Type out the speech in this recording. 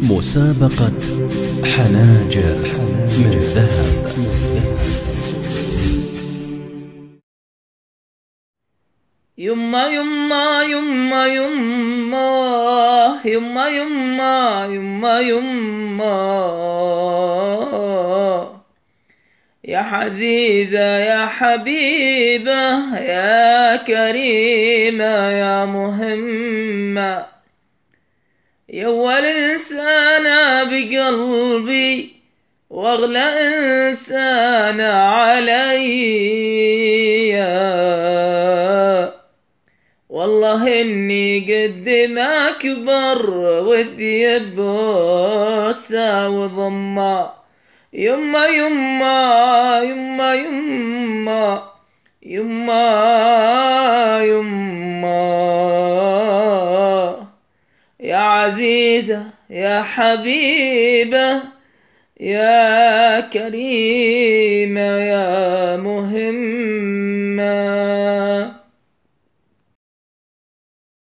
مسابقة حناجر من ذهب. يما يما يما يما يما يما يما يما يا حزيزة يا حبيبة يا كريمة يا مهمة يا أول إنسانة بقلبي وأغلى إنسانة علي، والله إني قد ما كبر ودي بوسة وضمة. يما يما يما يما يما يما يا عزيزة يا حبيبة يا كريمة